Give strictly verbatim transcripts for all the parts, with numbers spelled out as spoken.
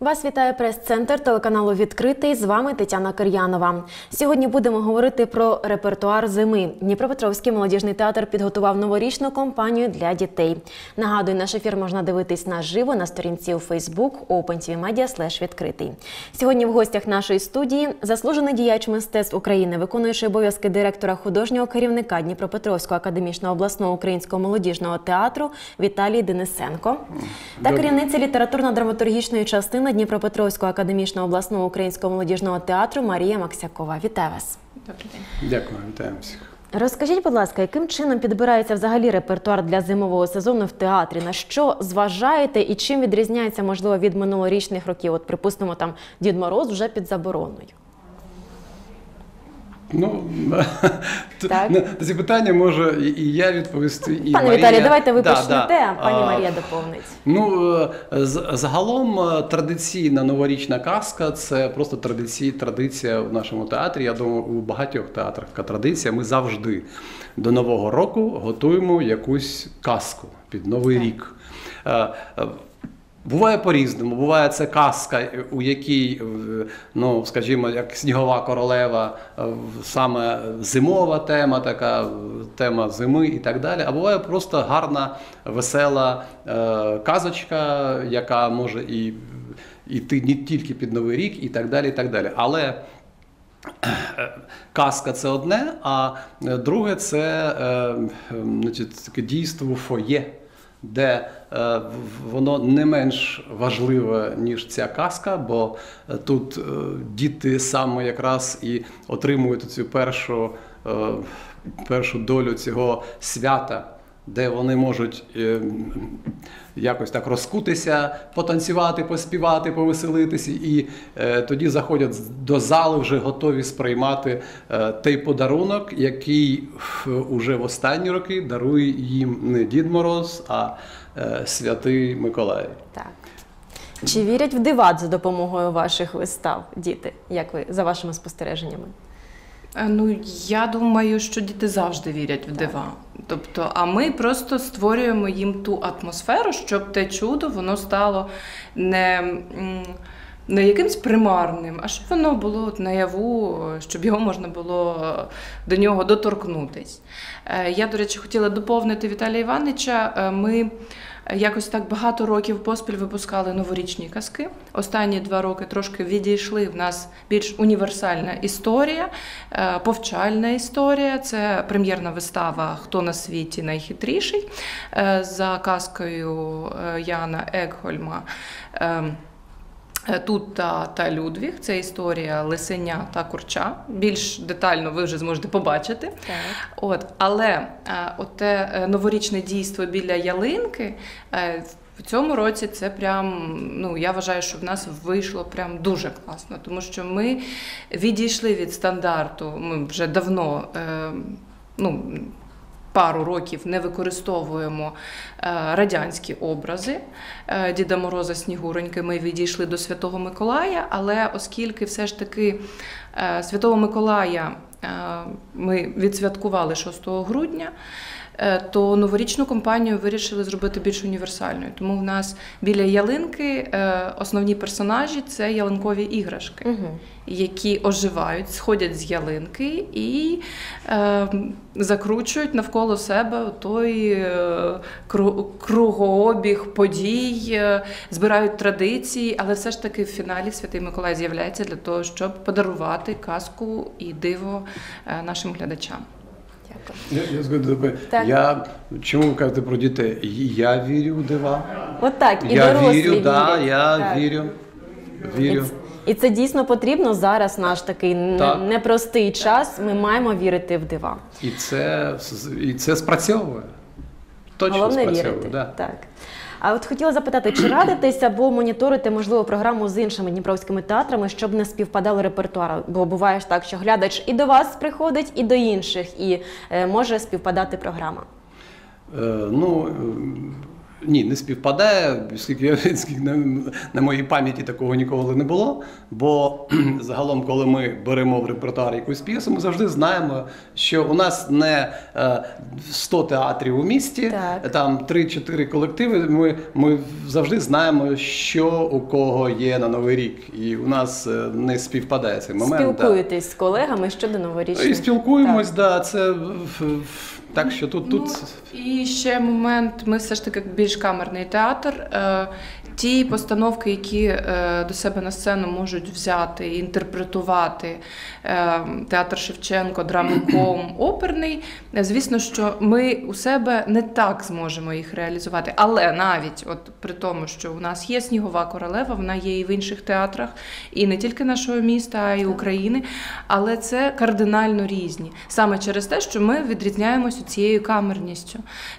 Вас вітає прес-центр телеканалу «Відкритий». З вами Тетяна Кир'янова. Сьогодні будемо говорити про репертуар зими. Дніпропетровський молодіжний театр підготував новорічну кампанію для дітей. Нагадую, наш ефір можна дивитись наживо на сторінці у Facebook OpenTVMedia слеш відкритий. Сьогодні в гостях нашої студії заслужений діяч мистецтв України, виконуючий обов'язки директора художнього керівника Дніпропетровського академічного обласного українського молодіжного театру Віталій Денисенко та керівниця літературно-драматургічної частини Дніпропетровського академічного обласного українського молодіжного театру Марія Максякова. Вітаю вас. Добрий день. Дякую, вітаємо всіх. Розкажіть, будь ласка, яким чином підбирається взагалі репертуар для зимового сезону в театрі? На що зважаєте і чим відрізняється, можливо, від минулорічних років? От, припустимо, там Дід Мороз вже під забороною. Ну, на ці питання може і я відповісти, і Пане Марія. Віталій, давайте ви да, почнете, да. а пані Марія доповнить. Ну, загалом традиційна новорічна казка – це просто традицій, традиція в нашому театрі. Я думаю, у багатьох театрах така традиція. Ми завжди до Нового року готуємо якусь казку під Новий рік. Буває по-різному. Буває це казка, у якій, ну, скажімо, як «Снігова королева», саме зимова тема, така тема зими і так далі. А буває просто гарна, весела е, казочка, яка може і йти не тільки під Новий рік і так далі, і так далі. Але казка – це одне, а друге – це е, значить, таке дійство у фоє, де е, воно не менш важливе, ніж ця казка, бо тут е, діти саме якраз і отримують цю першу, е, першу долю цього свята, де вони можуть е, якось так розкутися, потанцювати, поспівати, повеселитися, і е, тоді заходять до зали вже готові сприймати е, той подарунок, який уже в останні роки дарує їм не Дід Мороз, а е, Святий Миколай. Так. Чи вірять в дива за допомогою ваших вистав діти, як ви, за вашими спостереженнями? Ну, я думаю, що діти завжди вірять в дива. Тобто, а ми просто створюємо їм ту атмосферу, щоб те чудо, воно стало не, не якимсь примарним, а щоб воно було наяву, щоб його можна було до нього доторкнутись. Я, до речі, хотіла доповнити Віталія Івановича. Ми якось так багато років поспіль випускали новорічні казки. Останні два роки трошки відійшли. В нас більш універсальна історія, повчальна історія. Це прем'єрна вистава «Хто на світі найхитріший» за казкою Яна Екгольма. Тут та, та Людвіг, це історія Лисеня та Курча. Більш детально ви вже зможете побачити. Так. От, але от те новорічне дійство біля ялинки в цьому році це прям, ну, я вважаю, що в нас вийшло прям дуже класно, тому що ми відійшли від стандарту, ми вже давно, ну, пару років не використовуємо радянські образи Діда Мороза, Снігуроньки, ми відійшли до Святого Миколая, але оскільки все ж таки Святого Миколая ми відсвяткували шостого грудня, то новорічну кампанію вирішили зробити більш універсальною. Тому в нас біля ялинки основні персонажі – це ялинкові іграшки, угу. які оживають, сходять з ялинки і е, закручують навколо себе той е, кругообіг подій, е, збирають традиції, але все ж таки в фіналі Святий Миколай з'являється для того, щоб подарувати казку і диво е, нашим глядачам. Я, я, згодом, я, чому ви кажете про дітей? Я вірю в дива. От так, і я дорослі вірю, вірять. Да, я так. вірю, вірю. І, і це дійсно потрібно зараз, наш такий непростий час, ми маємо вірити в дива. І це, і це спрацьовує. Точно Головне спрацьовує. вірити. Да. Так. А от хотіла запитати, чи радитесь або моніторите, можливо, програму з іншими дніпровськими театрами, щоб не співпадали репертуари? Бо буває ж так, що глядач і до вас приходить, і до інших, і е, може співпадати програма. Е, ну, ні, не співпадає, скільки, скільки на, на моїй пам'яті такого ніколи не було. Бо загалом, коли ми беремо в репертуар якусь п'єсу, ми завжди знаємо, що у нас не е, сто театрів у місті, Так. там три-чотири колективи. Ми, ми завжди знаємо, що у кого є на Новий рік. І у нас е, не співпадає цей момент. Спілкуєтесь з колегами щодо новорічних. І спілкуємось, так. Да, це в- в- так, що тут, Ну, тут і ще момент, ми все ж таки більш камерний театр. Е, Ті постановки, які е, до себе на сцену можуть взяти, інтерпретувати е, театр Шевченко, драмком, оперний, е, звісно, що ми у себе не так зможемо їх реалізувати. Але навіть от при тому, що у нас є «Снігова королева», вона є і в інших театрах, і не тільки нашого міста, а й України, але це кардинально різні. Саме через те, що ми відрізняємося цією камерністю.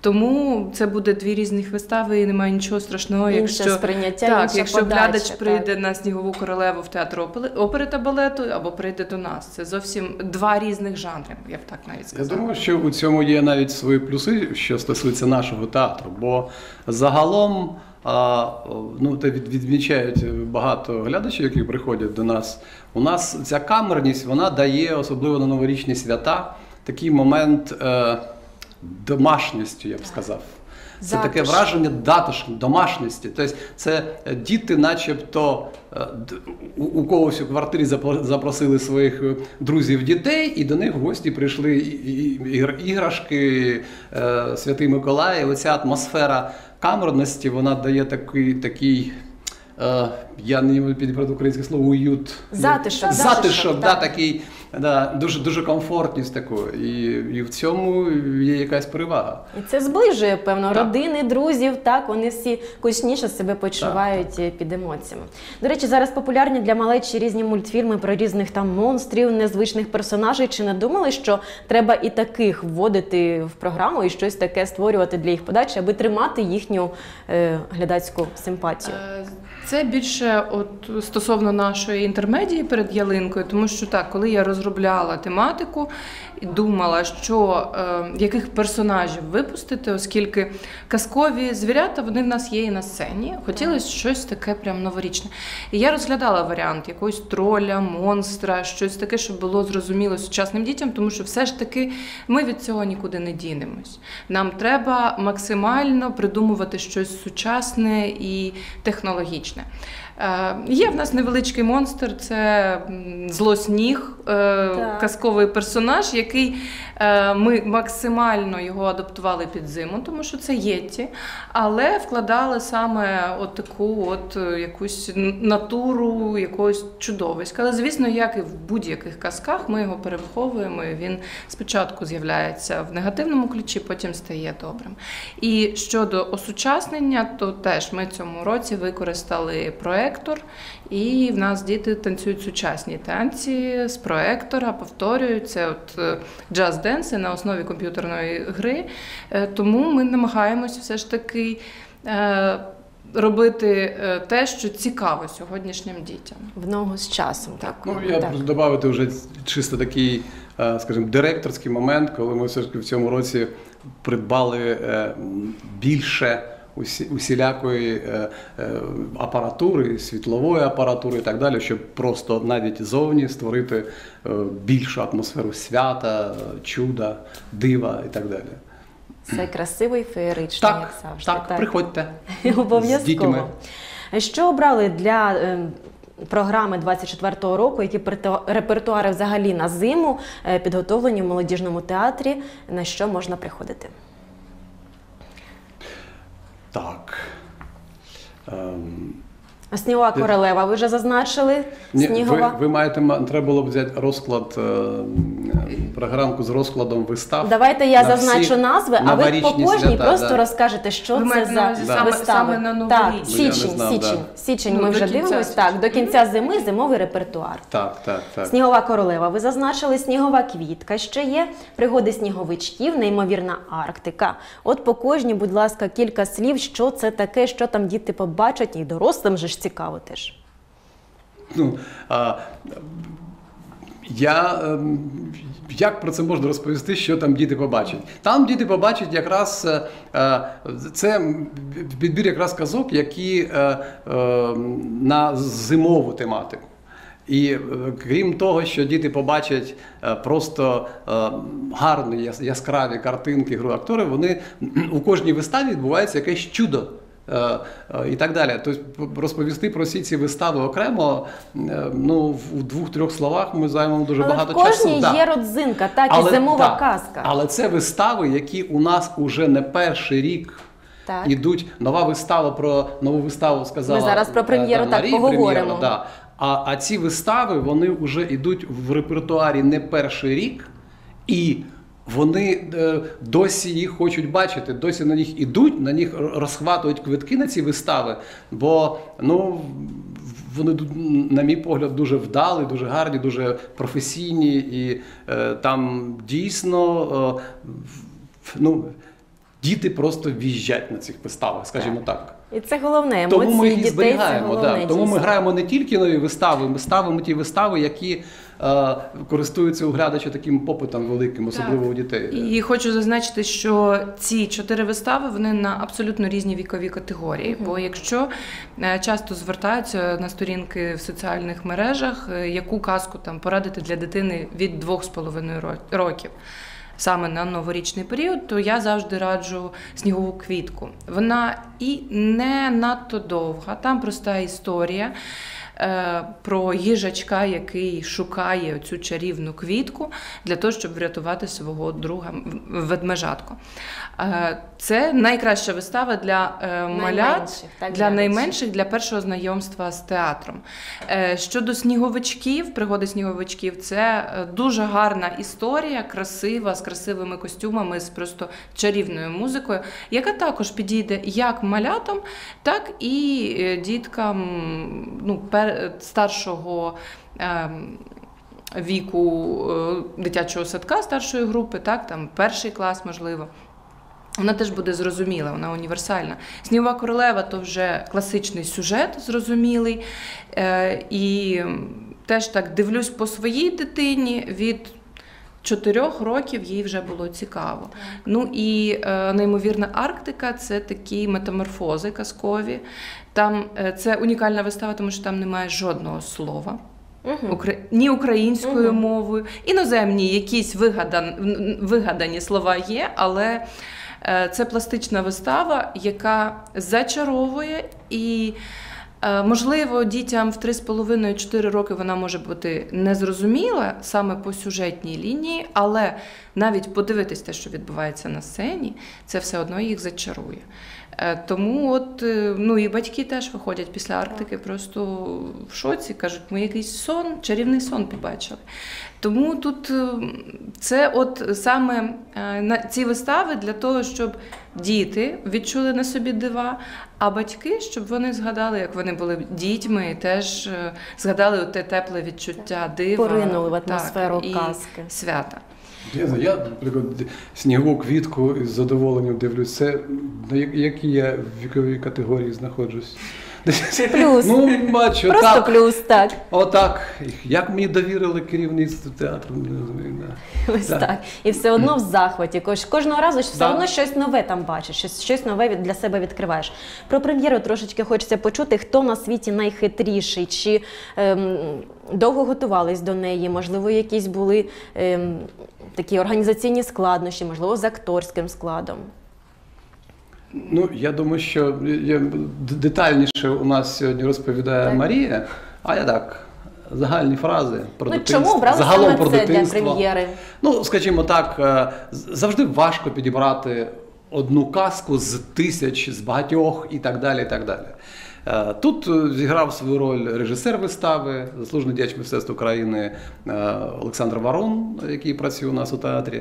Тому це буде дві різних вистави, і немає нічого страшного, Інше якщо, сприйняття, так, інша якщо подача, глядач так. прийде на «Снігову королеву» в театр опери- опери та балету, або прийде до нас. Це зовсім два різних жанри, я б так навіть я сказала. думаю, що у цьому є навіть свої плюси, що стосується нашого театру. Бо загалом а, ну, те від- відмічають багато глядачів, які приходять до нас. У нас ця камерність, вона дає, особливо на новорічні свята, такий момент е, домашньості, я б сказав. Це таке Затишку. враження датишку, домашності. Тобто це е, діти начебто е, д- у, у когось у квартирі запро- запросили своїх е, друзів дітей, і до них в гості прийшли і- і- ігр- іграшки, е, Святий Миколай. І оця атмосфера камерності, вона дає такий, такий е, я не можу підібрати українське слово, уют. Затишок, Затишок, затишок, да, так. такий, да, дуже, дуже комфортність таку. І, і в цьому є якась перевага. І це зближує, певно, Так. родини, друзів, так, вони всі кучніше себе почувають е, під емоціями. До речі, зараз популярні для малечі різні мультфільми про різних там монстрів, незвичних персонажей. Чи не думали, що треба і таких вводити в програму і щось таке створювати для їх подачі, аби тримати їхню е, глядацьку симпатію? Е, Це більше от стосовно нашої інтермедії перед ялинкою, тому що так, коли я розробляла тематику і думала, що е, яких персонажів випустити, оскільки казкові звірята, вони в нас є і на сцені. Хотілося щось таке прям новорічне. І я розглядала варіант якогось троля, монстра, щось таке, щоб було зрозуміло сучасним дітям, тому що все ж таки ми від цього нікуди не дінемось. Нам треба максимально придумувати щось сучасне і технологічне. Е, Є в нас невеличкий монстр, це м, Злосніг, е, Так. казковий персонаж, який е, ми максимально його адаптували під зиму, тому що це єті, але вкладали саме от таку от е, якусь н- натуру якогось чудовиська. Але, звісно, як і в будь-яких казках, ми його перевиховуємо, і він спочатку з'являється в негативному ключі, потім стає добрим. І щодо осучаснення, то теж ми цьому році використали проектор, і в нас діти танцюють сучасні танці з проектора, повторюють, це от е, джаз-денси на основі комп'ютерної гри. Е, Тому ми намагаємося все ж таки е, робити е, те, що цікаво сьогоднішнім дітям. В ногу з часом. Так. Ну, я так. просто додати вже чисто такий, е, скажімо, директорський момент, коли ми все ж таки в цьому році придбали е, більше усі- усілякої е, е, апаратури, світлової апаратури і так далі, щоб просто навіть зовні створити е, більшу атмосферу свята, чуда, дива і так далі. Це красиво і феєрично, як Так, завжди. так, приходьте. з дітьми. Обов'язково. Що обрали для е, програми двадцять четвертого року, які перто- репертуари взагалі на зиму е, підготовлені в молодіжному театрі, на що можна приходити? Так. Ем, Снігова королева, ви вже зазначили? Ні, Снігова. ви, ви маєте, ма- треба було б взяти розклад, е, е, програмку з розкладом вистав. Давайте я на зазначу всі назви, а ви по новорічні кожній свята, просто да. розкажете, що Ви це маєте на за увазі саме- вистави. саме на Новий так, рік? Ну, я не січень, знав, січень. да. Січень Ну, ми до вже кінця дивимось. січня. Так, до кінця зими зимовий репертуар. Так, так, так. Снігова королева. Ви зазначили снігова квітка. Ще є пригоди сніговичків, неймовірна Арктика. От по кожній, будь ласка, кілька слів, що це таке, що там діти побачать, і дорослим же ж цікаво теж. Ну, а, Я, ем, як про це можна розповісти, що там діти побачать? Там діти побачать якраз, е, е, це підбір якраз казок, які е, е, на зимову тематику. І е, крім того, що діти побачать е, просто е, гарні, яс- яскраві картинки, гру акторів, вони у кожній виставі відбувається якесь чудо. Е, е, І так далі. Тобто розповісти про всі ці вистави окремо, е, ну, в двох-трьох словах ми займемо дуже Але багато в кожній часу. Да. є родзинка, так, Але- і зимова так, казка. Але це вистави, які у нас уже не перший рік Так. ідуть. Нова вистава про нову виставу сказала. Ми зараз про е, прем'єру да, так Марія, поговоримо. прем'єра, да. А, а ці вистави, вони вже йдуть в репертуарі не перший рік, і вони е, досі їх хочуть бачити, досі на них ідуть, на них розхватують квитки на ці вистави, бо, ну, вони, на мій погляд, дуже вдалі, дуже гарні, дуже професійні, і е, там дійсно, е, ну, діти просто в'їжджать на цих виставах, скажімо так. І це головне, емоції Тому ми їх і дітей, це зберігаємо. головне, Да. Тому ми дійсно. граємо не тільки нові вистави, ми ставимо ті вистави, які е, користуються у глядача таким попитом великим, особливо Так. у дітей. І хочу зазначити, що ці чотири вистави вони на абсолютно різні вікові категорії. Mm-hmm. Бо якщо е, часто звертаються на сторінки в соціальних мережах, е, яку казку там порадити для дитини від двох з половиною років. Саме на новорічний період, то я завжди раджу «Снігову квітку». Вона і не надто довга, там проста історія е, про їжачка, який шукає цю чарівну квітку для того, щоб врятувати свого друга ведмежатку. Е, це найкраща вистава для е, малят, Найменших, так, для глядачів. найменших, для першого знайомства з театром. Е, щодо сніговичків, пригоди сніговичків, це е, дуже гарна історія, красива, з красивими костюмами, з просто чарівною музикою, яка також підійде як малятам, так і е, діткам, ну, пер, старшого е, віку е, дитячого садка, старшої групи, так, там перший клас, можливо. Вона теж буде зрозуміла, вона універсальна. «Снігова королева» – то вже класичний сюжет, зрозумілий. Е, і теж так дивлюсь по своїй дитині, від чотирьох років їй вже було цікаво. Так. Ну і е, «Неймовірна Арктика» – це такі метаморфози казкові. Там е, це унікальна вистава, тому що там немає жодного слова. Угу. Укра... Ні українською угу. мовою, іноземні якісь вигадан... вигадані слова є, але це пластична вистава, яка зачаровує і, можливо, дітям в три з половиною - чотири роки вона може бути незрозуміла саме по сюжетній лінії, але навіть подивитись те, що відбувається на сцені, це все одно їх зачарує. Тому от, ну і батьки теж виходять після Арктики просто в шоці, кажуть, ми якийсь сон, чарівний сон побачили. Тому тут це от саме ці вистави для того, щоб діти відчули на собі дива, а батьки, щоб вони згадали, як вони були дітьми, і теж згадали те тепле відчуття дива. Поринули в атмосферу так, казки. І свята. Я, я, наприклад, «Снігову квітку» із задоволенням дивлюсь. Це на якій я віковій категорії знаходжусь? Плюс. Ну, бачу, Просто так. плюс, так. Отак. Як мені довірили керівництво театру. Ось так. так. І все одно в захваті. Кожного разу все да. одно щось нове там бачиш, щось, щось нове для себе відкриваєш. Про прем'єру трошечки хочеться почути, хто на світі найхитріший, чи ем, довго готувались до неї, можливо, якісь були ем, такі організаційні складнощі, можливо, з акторським складом. Ну, я думаю, що детальніше у нас сьогодні розповідає так. Марія, а я так, загальні фрази про ну, дитинство. Чому обрали загалом саме про це дитинство. для прем'єри? Ну, скажімо так, завжди важко підібрати одну казку з тисяч, з багатьох і так далі, і так далі. Тут зіграв свою роль режисер вистави, заслужений діяч мистецтв України Олександр Варон, який працює у нас у театрі.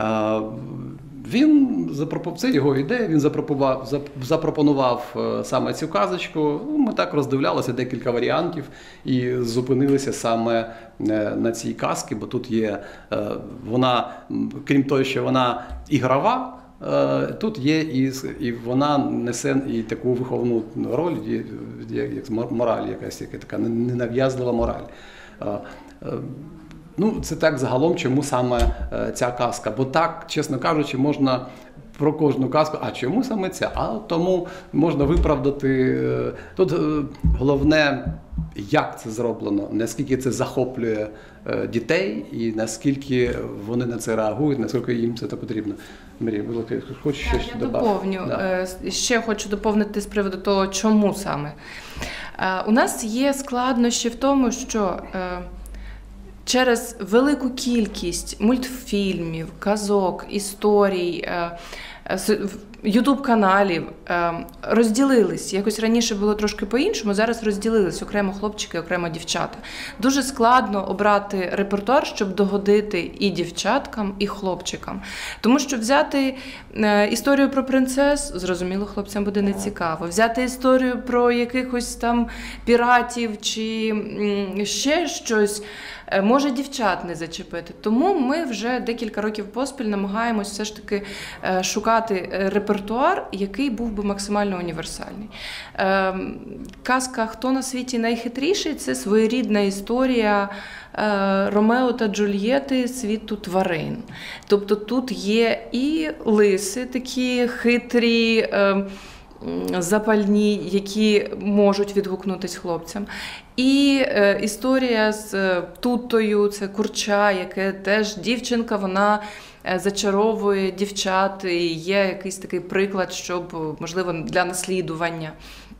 Він запропонував, це його ідея, він запропонував, запропонував саме цю казочку. Ми так роздивлялися декілька варіантів і зупинилися саме на цій казці, бо тут є вона, крім того, що вона ігрова, тут є і, і вона несе і таку виховну роль, як мораль якась, яка така ненав'язлива мораль. ну, це так загалом, чому саме е, ця казка. Бо так, чесно кажучи, можна про кожну казку, а чому саме ця? А тому можна виправдати. е, Тут е, головне, як це зроблено, наскільки це захоплює е, дітей і наскільки вони на це реагують, наскільки їм це потрібно. Марія, будь ласка, хочеш щось Я додати? доповню. Да. Е, Ще хочу доповнити з приводу того, чому саме. Е, У нас є складнощі в тому, що е, через велику кількість мультфільмів, казок, історій, е, е, с- в- ютуб-каналів е, розділились. Якось раніше було трошки по-іншому, зараз розділились окремо хлопчики, окремо дівчата. Дуже складно обрати репертуар, щоб догодити і дівчаткам, і хлопчикам. Тому що взяти е, історію про принцес, зрозуміло, хлопцям буде нецікаво. Взяти історію про якихось там піратів чи м, ще щось, е, може дівчат не зачепити. Тому ми вже декілька років поспіль намагаємось все ж таки е, шукати е, репертуар, який був би максимально універсальний. Е, Казка «Хто на світі найхитріший» – це своєрідна історія е, Ромео та Джульєти світу тварин. Тобто тут є і лиси такі хитрі, е, м, запальні, які можуть відгукнутись хлопцям. І е, історія з е, Тутою, це курча, яке теж дівчинка, вона е, зачаровує дівчат, і є якийсь такий приклад, щоб, можливо, для наслідування.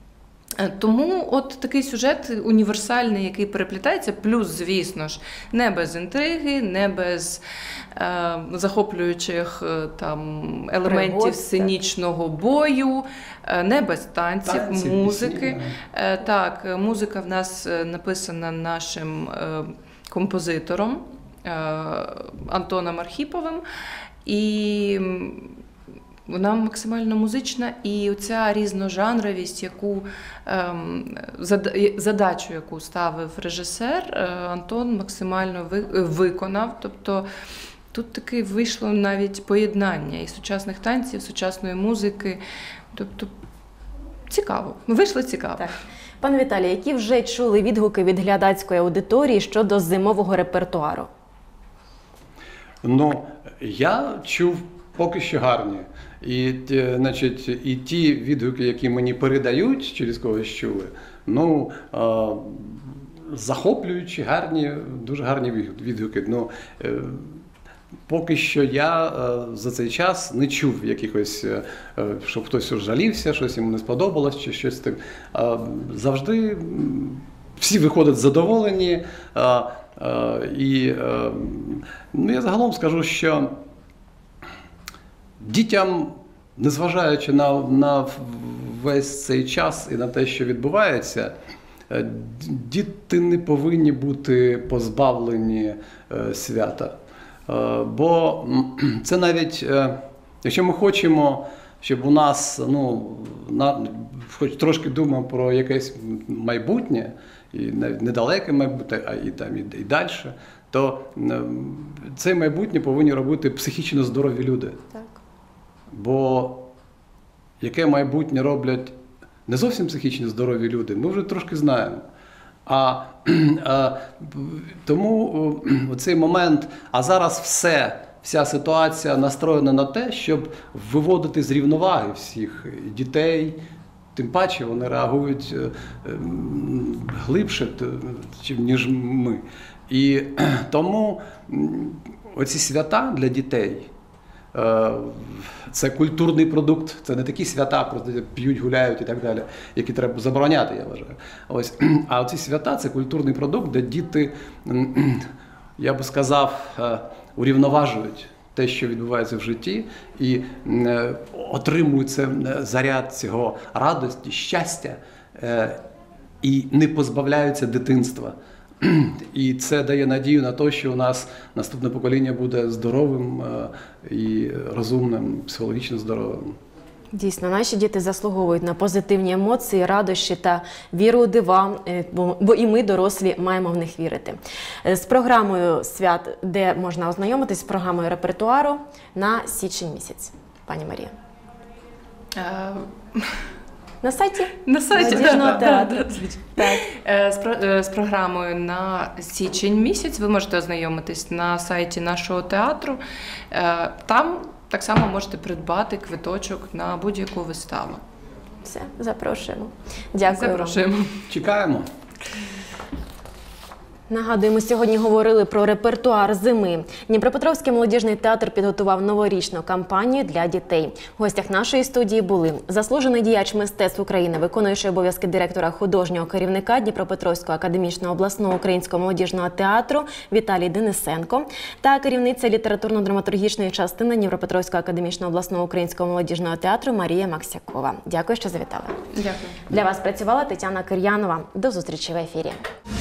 Е, Тому от такий сюжет універсальний, який переплітається, плюс, звісно ж, не без інтриги, не без е, захоплюючих е, там, елементів Пригод, сценічного бою, е, не без танців, Танці, музики. пісні, Е, Так, е, музика в нас е, написана нашим е, композитором е, Антоном Архіповим. І м, вона максимально музична, і оця різножанровість, яку ем, зада- задачу, яку ставив режисер, е, Антон максимально ви- е, виконав. Тобто тут таки вийшло навіть поєднання і сучасних танців, сучасної музики. Тобто цікаво. Вийшло цікаво. Так. Пане Віталій, які вже чули відгуки від глядацької аудиторії щодо зимового репертуару? Ну, я чув поки що гарні. І, ті, значить, і ті відгуки, які мені передають, через когось чули, ну, е, захоплюючі, гарні, дуже гарні відгуки. Ну, е, поки що я е, за цей час не чув якихось, е, щоб хтось жалівся, щось йому не сподобалось, чи щось так. Е, завжди м, всі виходять задоволені. Е, е, і е, ну, я загалом скажу, що дітям, незважаючи на, на весь цей час і на те, що відбувається, діти не повинні бути позбавлені е, свята. Е, бо це навіть, е, якщо ми хочемо, щоб у нас, ну, на, хоч трошки думаємо про якесь майбутнє, і навіть недалеке майбутнє, а і, там, і, і далі, то е, це майбутнє повинні робити психічно здорові люди. Так. Бо яке майбутнє роблять не зовсім психічно здорові люди, ми вже трошки знаємо. А, а тому цей момент, а зараз все, вся ситуація настроєна на те, щоб виводити з рівноваги всіх дітей, тим паче вони реагують глибше, ніж ми. І тому оці свята для дітей, це культурний продукт, це не такі свята, просто п'ють, гуляють і так далі, які треба забороняти, я вважаю. Ось. А ці свята – це культурний продукт, де діти, я би сказав, урівноважують те, що відбувається в житті, і отримують це заряд цього радості, щастя, і не позбавляються дитинства. І це дає надію на те, що у нас наступне покоління буде здоровим і розумним, психологічно здоровим. Дійсно, наші діти заслуговують на позитивні емоції, радощі та віру у дива, бо, бо і ми, дорослі, маємо в них вірити. З програмою свят, де можна ознайомитись з програмою репертуару на січень місяць. Пані Марія. На сайті? На сайті Молодіжного да, театру. да, да, звичайно. Так. Е, З, про- е, з програмою на січень місяць ви можете ознайомитись на сайті нашого театру. Е, Там так само можете придбати квиточок на будь-яку виставу. Все, запрошуємо. Дякую вам. Запрошуємо. Чекаємо. Нагадуємо, сьогодні говорили про репертуар зими. Дніпропетровський молодіжний театр підготував новорічну кампанію для дітей. В гостях нашої студії були заслужений діяч мистецтв України, виконуючий обов'язки директора художнього керівника Дніпропетровського академічного обласного українського молодіжного театру Віталій Денисенко та керівниця літературно-драматургічної частини Дніпропетровського академічного обласного українського молодіжного театру Марія Максякова. Дякую, що завітали. Дякую. Для вас працювала Тетяна Кир'янова. До зустрічі в ефірі.